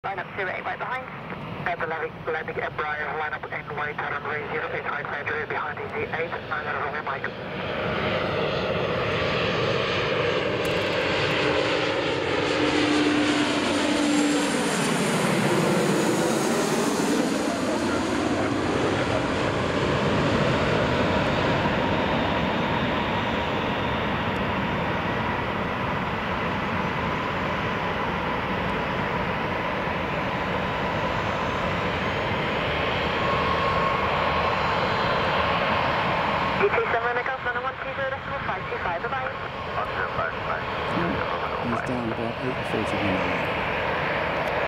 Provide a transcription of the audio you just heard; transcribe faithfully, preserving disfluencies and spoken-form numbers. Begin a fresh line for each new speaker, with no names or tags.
line up zero eight right behind.
At the landing, landing at Briar, line up and wait at runway zero eight right center behind the eight, nine out of runway Mike.
He's down about eight forty-one.